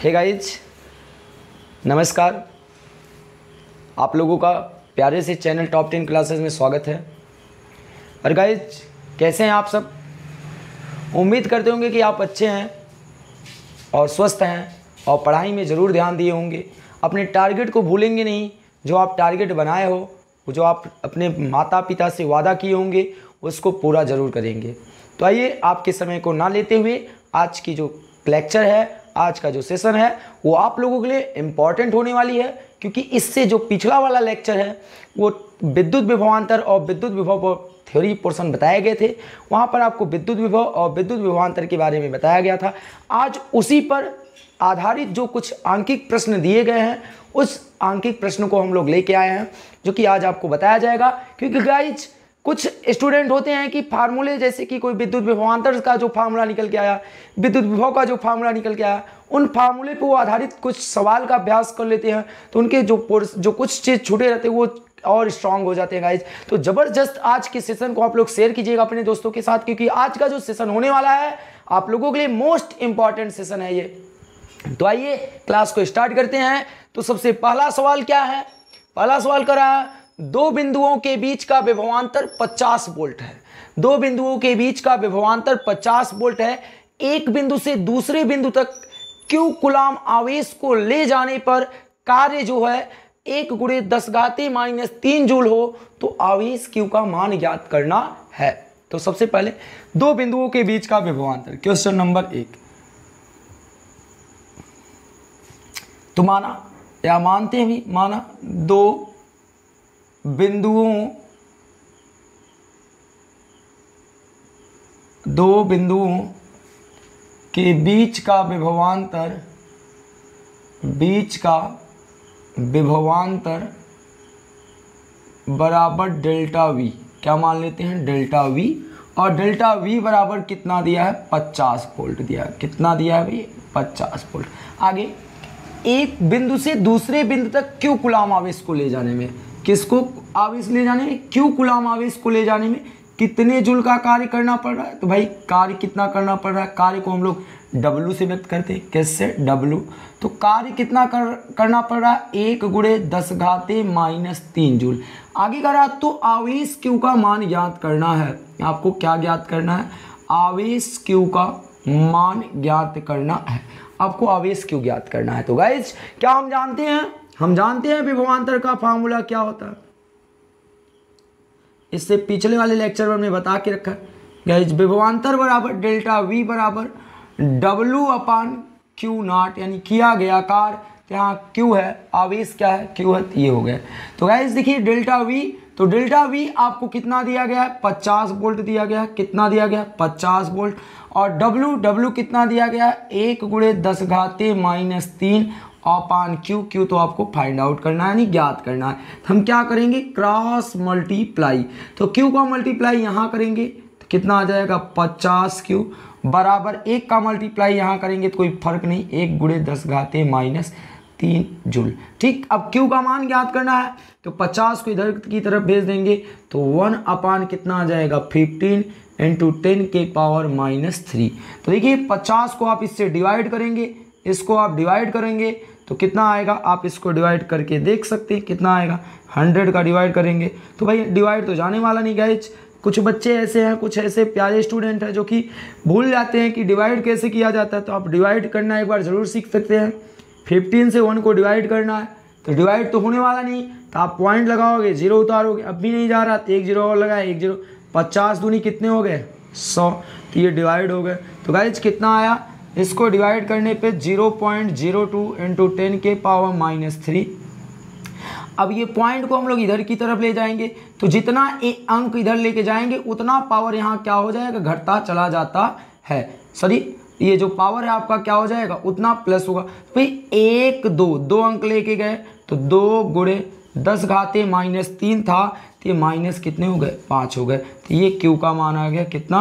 Hey guys, नमस्कार। आप लोगों का प्यारे से चैनल टॉप 10 क्लासेस में स्वागत है। और गाइज, कैसे हैं आप सब? उम्मीद करते होंगे कि आप अच्छे हैं और स्वस्थ हैं और पढ़ाई में ज़रूर ध्यान दिए होंगे। अपने टारगेट को भूलेंगे नहीं। जो आप टारगेट बनाए हो, जो आप अपने माता पिता से वादा किए होंगे, उसको पूरा ज़रूर करेंगे। तो आइए, आपके समय को ना लेते हुए आज की जो लेक्चर है, आज का जो सेशन है, वो आप लोगों के लिए इम्पॉर्टेंट होने वाली है। क्योंकि इससे जो पिछला वाला लेक्चर है वो विद्युत विभवांतर और विद्युत विभव थ्योरी पोर्शन बताए गए थे। वहाँ पर आपको विद्युत विभव और विद्युत विभवांतर के बारे में बताया गया था। आज उसी पर आधारित जो कुछ आंकिक प्रश्न दिए गए हैं, उस आंकिक प्रश्न को हम लोग लेके आए हैं, जो कि आज आपको बताया जाएगा। क्योंकि गाइज, कुछ स्टूडेंट होते हैं कि फार्मूले, जैसे कि कोई विद्युत विभवांतर का जो फार्मूला निकल के आया, विद्युत विभव का जो फार्मूला निकल के आया, उन फार्मूले पर वो आधारित कुछ सवाल का अभ्यास कर लेते हैं, तो उनके जो कुछ चीज़ छूटे रहते हैं वो और स्ट्रांग हो जाते हैं गाइज। तो ज़बरदस्त आज के सेशन को आप लोग शेयर कीजिएगा अपने दोस्तों के साथ, क्योंकि आज का जो सेशन होने वाला है आप लोगों के लिए मोस्ट इंपॉर्टेंट सेशन है ये। तो आइए क्लास को स्टार्ट करते हैं। तो सबसे पहला सवाल क्या है? पहला सवाल कर रहा है, दो बिंदुओं के बीच का विभवांतर 50 वोल्ट है। दो बिंदुओं के बीच का विभवांतर 50 वोल्ट है। एक बिंदु से दूसरे बिंदु तक Q कूलाम आवेश को ले जाने पर कार्य जो है 1×10⁻³ जूल हो, तो आवेश Q का मान ज्ञात करना है। तो सबसे पहले दो बिंदुओं के बीच का विभवांतर, क्वेश्चन नंबर 1। तो मानते हैं भी, माना दो बिंदुओं के बीच का विभवांतर बराबर डेल्टा वी। क्या मान लेते हैं? Delta V. और डेल्टा वी बराबर कितना दिया है? 50 वोल्ट दिया है। कितना दिया है भाई? 50 वोल्ट। आगे, एक बिंदु से दूसरे बिंदु तक Q कूलाम आवेश को ले जाने में, किसको आवेश ले जाने में? Q कूलाम आवेश को ले जाने में कितने जूल का कार्य करना पड़ रहा है? तो भाई कार्य कितना करना पड़ रहा है? कार्य को हम लोग W से व्यक्त करते हैं। कैसे? W। तो कार्य कितना करना पड़ रहा है? 1×10⁻³ जूल। आगे करा तो आवेश Q का मान ज्ञात करना है। आपको क्या ज्ञात करना है? आवेश Q का मान ज्ञात करना है। आपको आवेश Q ज्ञात करना है। तो गाइज, क्या हम जानते हैं? हम जानते हैं विभवांतर का फार्मूला क्या होता है। इससे पिछले वाले लेक्चर में हमने बता के रखा है गाइज, विभवांतर बराबर डेल्टा वी बराबर W/Q0, यानी किया गया कार्य। यहाँ Q है, आवेश क्या है? Q है, ये हो गया। तो गाइज देखिए, डेल्टा वी, तो डेल्टा वी आपको कितना दिया गया है? 50 वोल्ट दिया गया है। कितना दिया गया? 50 वोल्ट। और W कितना दिया गया है? 1×10⁻³ अपान Q तो आपको फाइंड आउट करना है, यानी ज्ञात करना है। हम क्या करेंगे? Cross multiply. तो Q का मल्टीप्लाई यहाँ करेंगे तो कितना आ जाएगा? 50Q बराबर 1 का मल्टीप्लाई यहाँ करेंगे तो कोई फर्क नहीं, 1×10⁻³ जूल। ठीक, अब Q का मान ज्ञात करना है तो 50 को इधर की तरफ भेज देंगे तो 1 अपान कितना आ जाएगा? 15 × 10⁻³ तो देखिए, 50 को आप इससे डिवाइड करेंगे, इसको आप डिवाइड करेंगे तो कितना आएगा? आप इसको डिवाइड करके देख सकते हैं कितना आएगा। 100 का डिवाइड करेंगे तो भाई डिवाइड तो जाने वाला नहीं गाइज। कुछ बच्चे ऐसे हैं, कुछ ऐसे प्यारे स्टूडेंट हैं जो कि भूल जाते हैं कि डिवाइड कैसे किया जाता है। तो आप डिवाइड करना एक बार ज़रूर सीख सकते हैं। 15 से 1 को डिवाइड करना है तो डिवाइड तो होने वाला नहीं, तो आप पॉइंट लगाओगे, 0 उतारोगे, अब भी नहीं जा रहा तो 1 0 और लगाए, 1 0। 50 दूनी कितने हो गए? 100। तो ये डिवाइड हो गए। तो गाइज कितना आया? इसको डिवाइड करने पे 0.02 × 10⁻³ अब ये पॉइंट को हम लोग इधर की तरफ ले जाएंगे तो जितना अंक इधर लेके जाएंगे उतना पावर यहाँ क्या हो जाएगा? घटता चला जाता है। सॉरी, ये जो पावर है आपका क्या हो जाएगा? उतना प्लस होगा। तो भाई 1 2 अंक लेके गए तो 2×10⁻³ था, तो ये माइनस कितने हो गए? 5 हो गए। तो ये Q का मान आ गया कितना?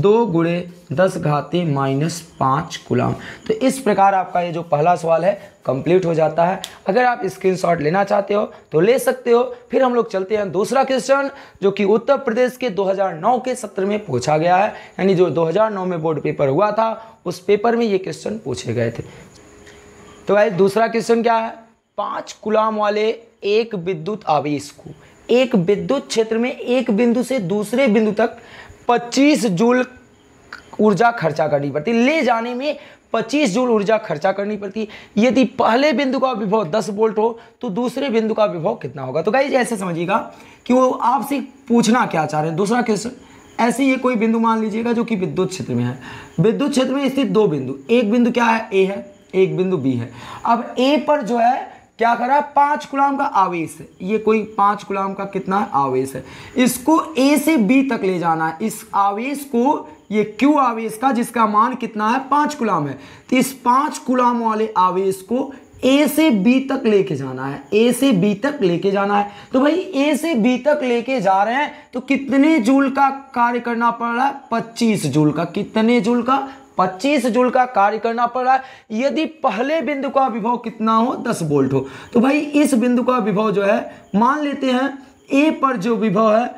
2×10⁻5 कूलाम। तो इस प्रकार आपका ये जो पहला सवाल है कंप्लीट हो जाता है। अगर आप स्क्रीनशॉट लेना चाहते हो तो ले सकते हो। फिर हम लोग चलते हैं दूसरा क्वेश्चन, जो कि उत्तर प्रदेश के 2009 के सत्र में पूछा गया है, यानी जो 2009 में बोर्ड पेपर हुआ था उस पेपर में ये क्वेश्चन पूछे गए थे। तो भाई दूसरा क्वेश्चन क्या है, 5 कूलाम वाले एक विद्युत आवेश को एक विद्युत क्षेत्र में एक बिंदु से दूसरे बिंदु तक 25 जूल ऊर्जा खर्चा करनी पड़ती, ले जाने में 25 जूल ऊर्जा खर्चा करनी पड़ती। यदि पहले बिंदु का विभव 10 वोल्ट हो तो दूसरे बिंदु का विभव कितना होगा। तो गाइस ऐसे समझिएगा कि वो आपसे पूछना क्या चाह रहे हैं। दूसरा क्वेश्चन, ऐसे ये कोई बिंदु मान लीजिएगा जो कि विद्युत क्षेत्र में है। विद्युत क्षेत्र में स्थित दो बिंदु, एक बिंदु क्या है, ए है, एक बिंदु बी है। अब ए पर जो है क्या करा है, 5 कूलाम का आवेश है। ये कोई 5 कूलाम का कितना है, आवेश है। इसको ए से बी तक ले जाना है। इस आवेश को, ये क्यू आवेश का जिसका मान कितना है, 5 कूलाम है, तो इस 5 कूलाम वाले आवेश को ए से बी तक लेके जाना है, ए से बी तक लेके जाना है। तो भाई ए से बी तक लेके जा रहे हैं तो कितने जूल का कार्य करना पड़ रहा है, 25 जूल का। कितने जूल का, 25 जूल का कार्य करना पड़ रहा है। यदि पहले बिंदु का विभव कितना हो, 10 वोल्ट हो। तो भाई इस बिंदु का विभव जो है, मान लेते हैं ए पर जो विभव है,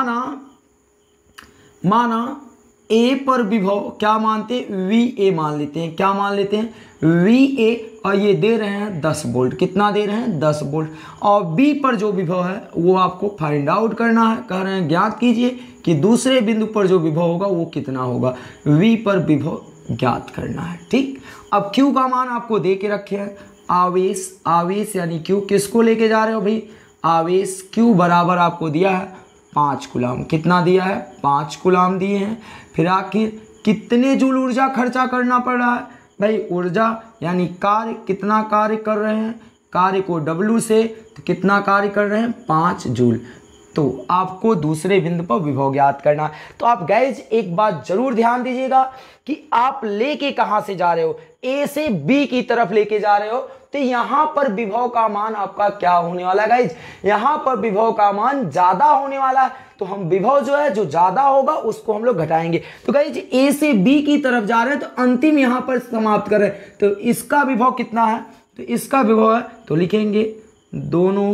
माना ए पर विभव क्या मानते हैं, वी ए मान लेते हैं। क्या मान लेते हैं, वी ए, और ये दे रहे हैं 10 वोल्ट। कितना दे रहे हैं, 10 वोल्ट। और बी पर जो विभव है वो आपको फाइंड आउट करना है। कह रहे हैं ज्ञात कीजिए कि दूसरे बिंदु पर जो विभव होगा वो कितना होगा। वी पर विभव ज्ञात करना है। ठीक, अब क्यू का मान आपको दे के रखे हैं। आवेश यानी क्यू, किसको लेके जा रहे हो भाई, आवेश। क्यू बराबर आपको दिया है 5 कूलाम। कितना दिया है, 5 कूलाम दिए हैं। फिर आखिर कितने जूल ऊर्जा खर्चा करना पड़ रहा है भाई, ऊर्जा यानी कार्य, कितना कार्य कर रहे हैं, कार्य को W से, तो कितना कार्य कर रहे हैं, 5 जूल। तो आपको दूसरे बिंदु पर विभव ज्ञात करना है। तो आप गाइज एक बात जरूर ध्यान दीजिएगा कि आप लेके कहां से जा रहे हो, ए से बी की तरफ लेके जा रहे हो, तो यहां पर विभव का मान आपका क्या होने वाला है गाइज, यहां पर विभव का मान ज्यादा होने वाला है। तो हम विभव जो है, जो ज्यादा होगा उसको हम लोग घटाएंगे। तो गाइज ए से बी की तरफ जा रहे हैं तो अंतिम यहां पर समाप्त कर रहे हैं। तो इसका विभव कितना है, तो इसका विभव है, तो लिखेंगे दोनों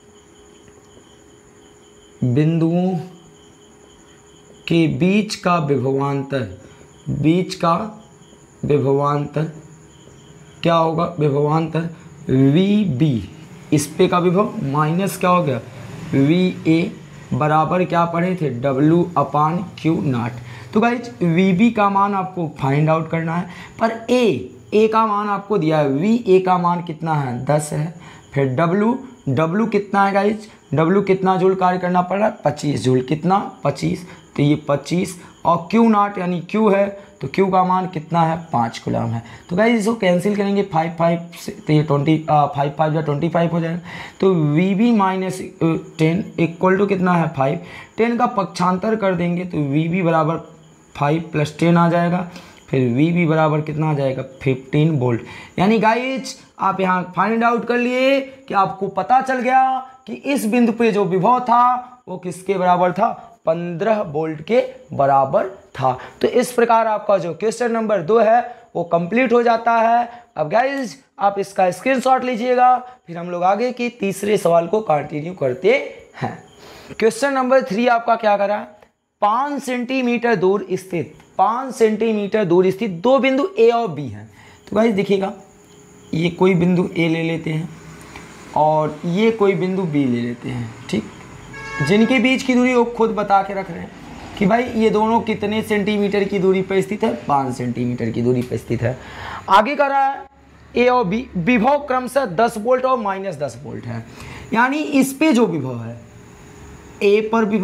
बिंदुओं के बीच का विभवांतर, बीच का विभवांतर क्या होगा, विभवांतर वी बी, इस पे का विभव माइनस क्या हो गया, वी ए बराबर क्या पढ़े थे, W अपान क्यू नॉट। तो गाइज वी बी का मान आपको फाइंड आउट करना है, पर ए का मान आपको दिया है, वी ए का मान कितना है, 10 है। फिर W कितना है गाइज, W कितना जूल कार्य करना पड़ रहा है, 25 जूल। कितना, 25, तो ये 25, और क्यू नॉट यानी क्यू है, तो क्यू का मान कितना है, 5 कूलाम है। तो गाइज इसको कैंसिल करेंगे 5 से, तो ये 5 या 25 हो जाएगा। तो V B minus 10 equal to कितना है, 5। 10 का पक्षांतर कर देंगे तो वी बी बराबर 5 + 10 आ जाएगा। फिर वी बी बराबर कितना आ जाएगा, 15 वोल्ट। यानी गाइज आप यहाँ फाइंड आउट कर लिए कि आपको पता चल गया कि इस बिंदु पे जो विभव था वो किसके बराबर था, 15 वोल्ट के बराबर था। तो इस प्रकार आपका जो क्वेश्चन नंबर 2 है वो कंप्लीट हो जाता है। अब गाइज आप इसका स्क्रीनशॉट लीजिएगा, फिर हम लोग आगे के तीसरे सवाल को कंटिन्यू करते हैं। क्वेश्चन नंबर 3 आपका क्या करा, 5 सेंटीमीटर दूर स्थित, 5 सेंटीमीटर दूर स्थित दो बिंदु ए और बी हैं। तो गाइज देखिएगा, ये कोई बिंदु ए ले लेते हैं और ये कोई बिंदु बी ले लेते हैं। ठीक, जिनके बीच की दूरी वो खुद बता के रख रहे हैं कि भाई ये दोनों कितने सेंटीमीटर की दूरी पर स्थित है, 5 सेंटीमीटर की दूरी पर स्थित है। आगे कर रहा है ए और बी, विभव क्रमशः 10 वोल्ट और -10 वोल्ट है। यानी इस पे जो विभव है, ए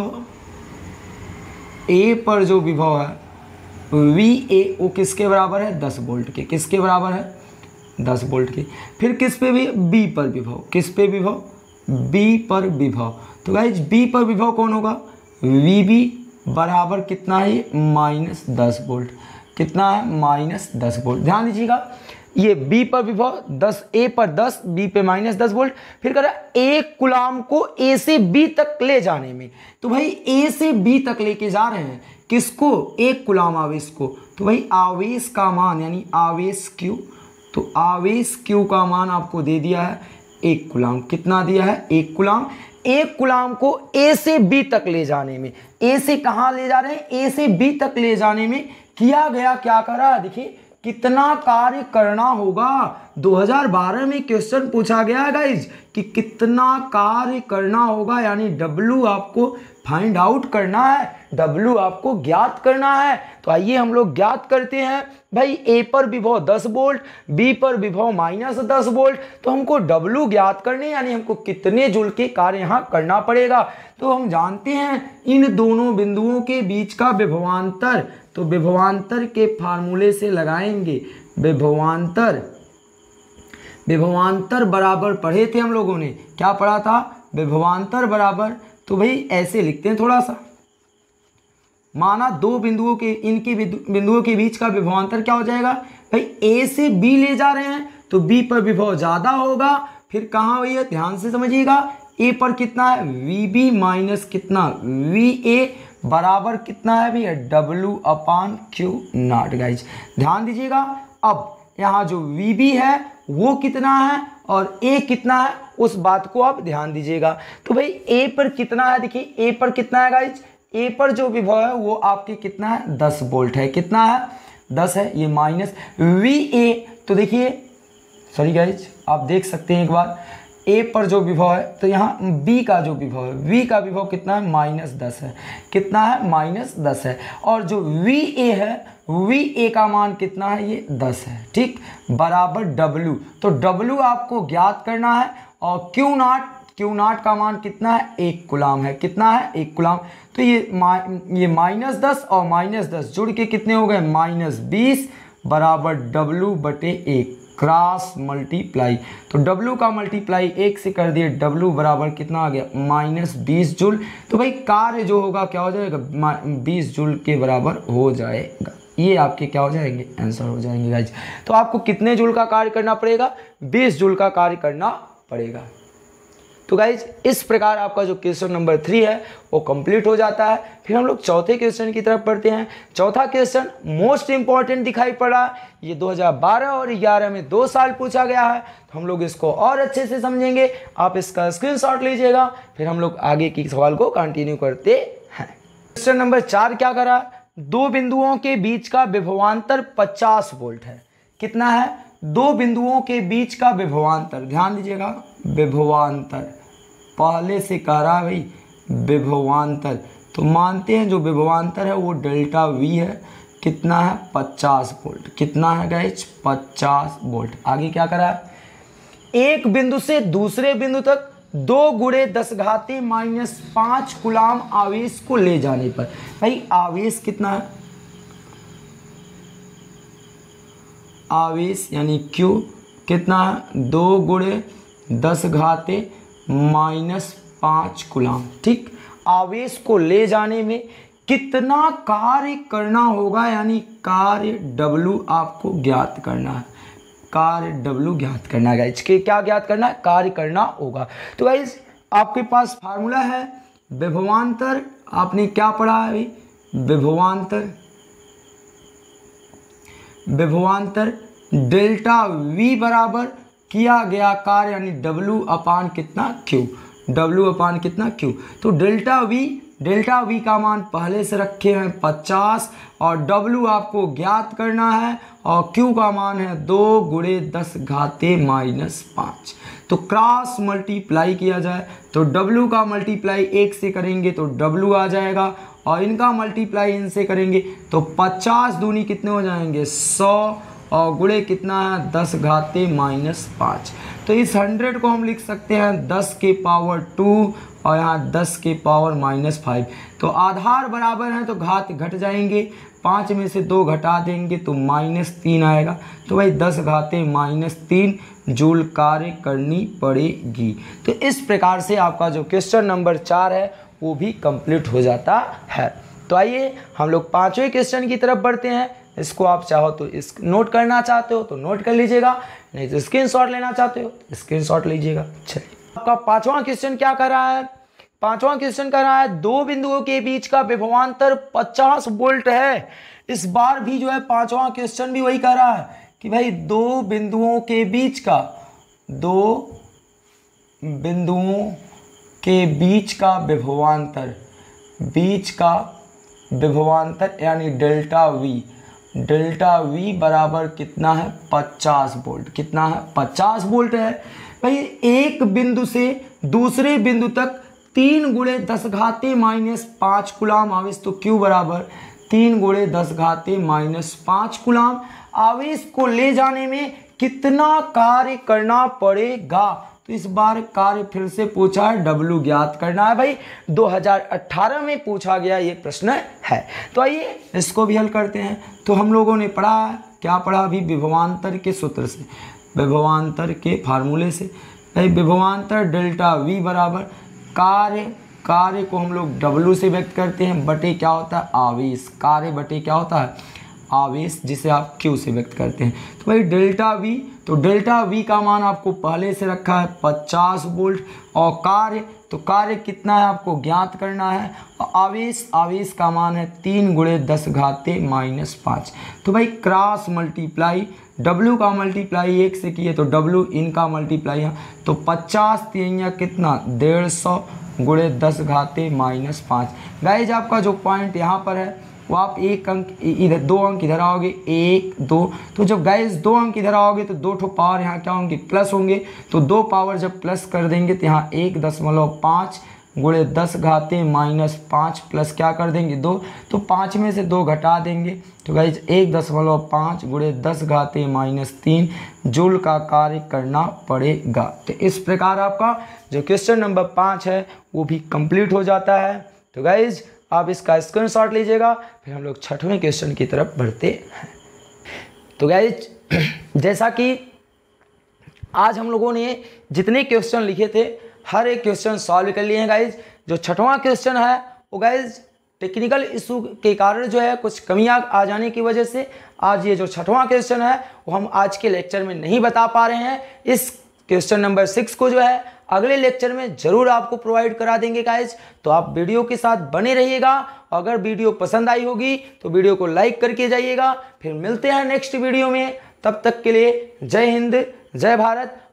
पर जो विभव है वी ए, वो किसके बराबर है, 10 वोल्ट के। किसके बराबर है, 10 वोल्ट के। फिर किस पे भी, बी पर विभव। किस पे विभव, बी पर विभव। तो गाइज बी पर विभव कौन होगा, वी बी बराबर कितना है, -10 वोल्ट। कितना है, -10 वोल्ट। ध्यान दीजिएगा, ये बी पर विभव 10, ए पर 10, बी पे -10 वोल्ट। फिर कह रहा है 1 कूलाम को ए से बी तक ले जाने में। तो भाई ए से बी तक लेके जा रहे हैं, किसको, 1 कूलाम आवेश को। तो भाई आवेश का मान यानी आवेश क्यू, तो आवेश क्यू का मान आपको दे दिया है 1 कूलाम। कितना दिया है, 1 कूलाम। 1 कूलाम को ए से बी तक ले जाने में, ए से कहाँ ले जा रहे हैं, ए से बी तक ले जाने में किया गया क्या करा, देखिए कितना कार्य करना होगा। 2012 में क्वेश्चन पूछा गया है गाइज कि कितना कार्य करना होगा, यानी W आपको फाइंड आउट करना है, W आपको ज्ञात करना है। तो आइए हम लोग ज्ञात करते हैं। भाई A पर विभव 10 वोल्ट, B पर विभव -10 वोल्ट, तो हमको W ज्ञात करने, यानी हमको कितने जूल के कार्य यहाँ करना पड़ेगा। तो हम जानते हैं इन दोनों बिंदुओं के बीच का विभवांतर, तो विभवांतर के फार्मूले से लगाएंगे। विभवांतर बराबर पढ़े थे हम लोगों ने, क्या पढ़ा था, विभवांतर बराबर, तो भाई ऐसे लिखते हैं थोड़ा सा, माना दो बिंदुओं के, इनके बिंदुओं के बीच का विभवांतर क्या हो जाएगा, भाई A से B ले जा रहे हैं तो B पर विभव ज्यादा होगा, फिर कहाँ हुई है, ध्यान से समझिएगा, A पर कितना है, VB माइनस कितना, VA बराबर कितना है भैया, W/Q0 गाइज, ध्यान दीजिएगा। अब यहाँ जो VB है वो कितना है और A कितना है, उस बात को आप ध्यान दीजिएगा। तो भाई A पर कितना है, देखिए A पर कितना है गाइज, A पर जो विभव है वो आपके कितना है, 10 वोल्ट है, कितना है, 10 है, ये माइनस VA, तो देखिए सॉरी गाइज आप देख सकते हैं एक बार, A पर जो विभव है, तो यहाँ B का जो विभव है, V का विभव कितना है, -10 है, कितना है, -10 है, और जो VA है, VA का मान कितना है, ये 10 है, ठीक, बराबर W, तो W आपको ज्ञात करना है, और Q0 का मान कितना है, 1 कूलाम है, कितना है, 1 कूलाम, तो ये -10 और -10 जुड़ के कितने हो गए, -20 बराबर W/1 क्रॉस मल्टीप्लाई, तो W का मल्टीप्लाई 1 से कर दिए, W बराबर कितना आ गया, -20 जूल, तो भाई कार्य जो होगा क्या हो जाएगा, 20 जूल के बराबर हो जाएगा। ये आपके क्या हो जाएंगे, आंसर हो जाएंगे गाइज। तो आपको कितने जूल का कार्य करना पड़ेगा, 20 जूल का कार्य करना पड़ेगा। तो गाइज इस प्रकार आपका जो क्वेश्चन नंबर 3 है वो कंप्लीट हो जाता है। फिर हम लोग चौथे क्वेश्चन की तरफ पढ़ते हैं। चौथा क्वेश्चन मोस्ट इंपॉर्टेंट दिखाई पड़ा, ये 2012 और 11 में 2 साल पूछा गया है, तो हम लोग इसको और अच्छे से समझेंगे। आप इसका स्क्रीनशॉट लीजिएगा, फिर हम लोग आगे की सवाल को कंटिन्यू करते हैं। क्वेश्चन नंबर 4 क्या करा, दो बिंदुओं के बीच का विभवांतर 50 वोल्ट है, कितना है, दो बिंदुओं के बीच का विभवांतर, ध्यान दीजिएगा, विभवांतर पहले से कह रहा है भाई, विभवांतर, तो मानते हैं जो विभवांतर है वो ΔV है, कितना है, 50 वोल्ट, कितना है गाइस, 50 वोल्ट। आगे क्या करा है, एक बिंदु से दूसरे बिंदु तक 2 × 10⁻⁵ कूलाम आवेश को ले जाने पर, भाई आवेश कितना है, आवेश यानी Q कितना है, 2 × 10⁻⁵ कूलाम, ठीक। आवेश को ले जाने में कितना कार्य करना होगा, यानी कार्य W आपको ज्ञात करना है, कार्य W ज्ञात करना है गाइस, क्या ज्ञात करना है, कार्य करना होगा। तो गाइस आपके पास फार्मूला है विभवांतर, आपने क्या पढ़ा है भाई, विभवांतर ΔV बराबर किया गया कार्य, यानी W/Q, W/कितना Q, तो ΔV का मान पहले से रखे हैं 50 और W आपको ज्ञात करना है, और Q का मान है 2 × 10⁻⁵, तो क्रॉस मल्टीप्लाई किया जाए तो W का मल्टीप्लाई 1 से करेंगे तो W आ जाएगा, और इनका मल्टीप्लाई इनसे करेंगे तो 50 दूनी कितने हो जाएंगे, 100, और गुणे कितना है, 10⁻⁵। तो इस 100 को हम लिख सकते हैं 10⁻² और यहाँ 10⁻⁻5, तो आधार बराबर है तो घात घट जाएंगे, 5 में से 2 घटा देंगे तो -3 आएगा, तो भाई 10⁻³ जूल कार्य करनी पड़ेगी। तो इस प्रकार से आपका जो क्वेश्चन नंबर 4 है वो भी कंप्लीट हो जाता है। तो आइए हम लोग 5वें क्वेश्चन की तरफ बढ़ते हैं। इसको आप चाहो तो इस नोट करना चाहते हो तो नोट कर लीजिएगा, नहीं तो स्क्रीनशॉट लेना चाहते हो तो स्क्रीनशॉट लीजिएगा। चलिए आपका 5वां क्वेश्चन क्या कर रहा है, 5वां क्वेश्चन कर रहा है दो बिंदुओं के बीच का विभवांतर 50 वोल्ट है। इस बार भी जो है 5वां क्वेश्चन भी वही कर रहा है कि भाई दो बिंदुओं के बीच विभवांतर, यानी ΔV डेल्टा वी बराबर कितना है 50 वोल्ट। कितना है 50 वोल्ट है भाई। एक बिंदु से दूसरे बिंदु तक 3 × 10⁻⁻5 कूलाम आवेश, तो Q बराबर 3 × 10⁻⁻5 कूलाम आवेश को ले जाने में कितना कार्य करना पड़ेगा। तो इस बार कार्य फिर से पूछा है, W ज्ञात करना है भाई। 2018 में पूछा गया ये प्रश्न है। तो आइए इसको भी हल करते हैं। तो हम लोगों ने पढ़ा, क्या पढ़ा अभी, विभवांतर के सूत्र से, विभवांतर के फार्मूले से भाई। विभवांतर डेल्टा V बराबर कार्य को हम लोग W से व्यक्त करते हैं, बटे क्या होता है आवेश। कार्य बटे क्या होता है आवेश, जिसे आप Q से व्यक्त करते हैं। तो भाई डेल्टा V, तो डेल्टा V का मान आपको पहले से रखा है 50 वोल्ट। और कार्य कितना है आपको ज्ञात करना है। और आवेश का मान है 3 × 10⁻⁻5। तो भाई क्रॉस मल्टीप्लाई, W का मल्टीप्लाई 1 से किए तो W, इनका मल्टीप्लाई है तो 50 3 कितना 150 × 10⁻⁻5। गाइज आपका जो पॉइंट यहाँ पर है वो आप एक अंक इधर, 2 अंक इधर आओगे 1 2, तो जब गाइज 2 अंक इधर आओगे तो 2 ठो पावर यहाँ क्या होंगे प्लस होंगे। तो 2 पावर जब प्लस कर देंगे तो यहाँ 1.5 × 10⁻⁻5 प्लस क्या कर देंगे 2, तो 5 में से 2 घटा देंगे। तो गाइज 1.5 × 10⁻³ जूल का कार्य करना पड़ेगा। तो इस प्रकार आपका जो क्वेश्चन नंबर 5 है वो भी कंप्लीट हो जाता है। तो गाइज आप इसका स्क्रीनशॉट लीजिएगा, फिर हम लोग 6वें क्वेश्चन की तरफ बढ़ते हैं। तो गाइज जैसा कि आज हम लोगों ने जितने क्वेश्चन लिखे थे हर एक क्वेश्चन सॉल्व कर लिए हैं गाइज। जो 6वां क्वेश्चन है वो गाइज टेक्निकल इशू के कारण जो है कुछ कमियां आ जाने की वजह से आज ये जो 6वां क्वेश्चन है वो हम आज के लेक्चर में नहीं बता पा रहे हैं। इस क्वेश्चन नंबर 6 को जो है अगले लेक्चर में जरूर आपको प्रोवाइड करा देंगे गाइज। तो आप वीडियो के साथ बने रहिएगा। अगर वीडियो पसंद आई होगी तो वीडियो को लाइक करके जाइएगा। फिर मिलते हैं नेक्स्ट वीडियो में, तब तक के लिए जय हिंद, जय भारत,